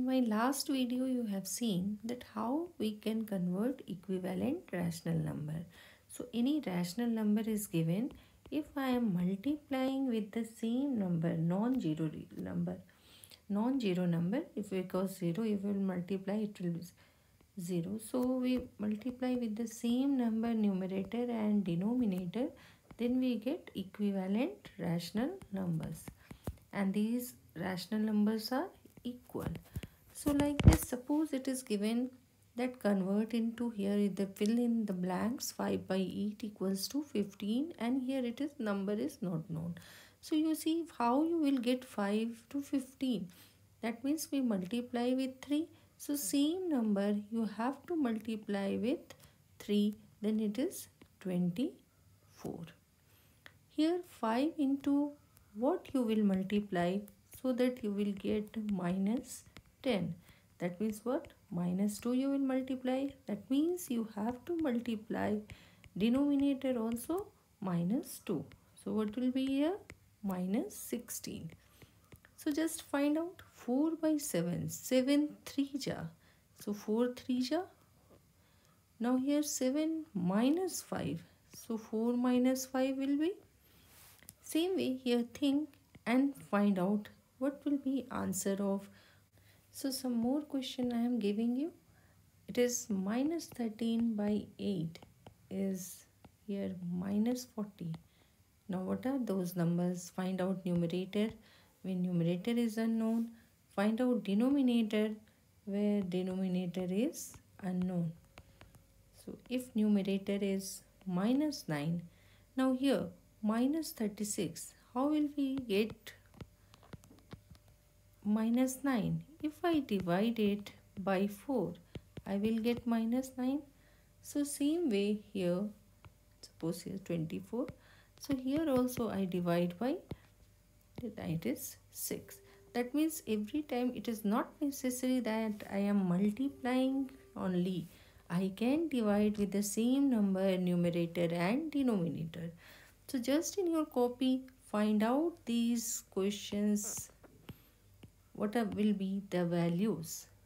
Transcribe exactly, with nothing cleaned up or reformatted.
my last video you have seen that how we can convert equivalent rational number. So any rational number is given. If I am multiplying with the same number, non-zero number, non-zero number, if because zero, if we will multiply, it will be zero. So we multiply with the same number numerator and denominator, then we get equivalent rational numbers, and these rational numbers are equal. So like this, suppose it is given that convert into, here the fill in the blanks, five by eight equals to fifteen, and here it is number is not known. So you see how you will get five to fifteen. That means we multiply with three. So same number you have to multiply with three, then it is twenty-four. Here five into what you will multiply, so that you will get minus ten. That means what? Minus two you will multiply. That means you have to multiply denominator also minus two. So what will be here? Minus sixteen. So just find out four by seven. seven three ja. So four three ja. Now here seven minus five. So four minus five will be. Same way here think and find out what will be answer of. So some more question I am giving you. It is minus thirteen by eight is here minus forty. Now what are those numbers? Find out numerator when numerator is unknown. Find out denominator where denominator is unknown. So if numerator is minus nine, now here minus thirty-six, how will we get minus nine? If I divide it by four, I will get minus nine. So same way here, suppose here twenty-four. So here also I divide by, it is six. That means every time it is not necessary that I am multiplying only. I can divide with the same number numerator and denominator. So just in your copy, find out these questions, what will be the values.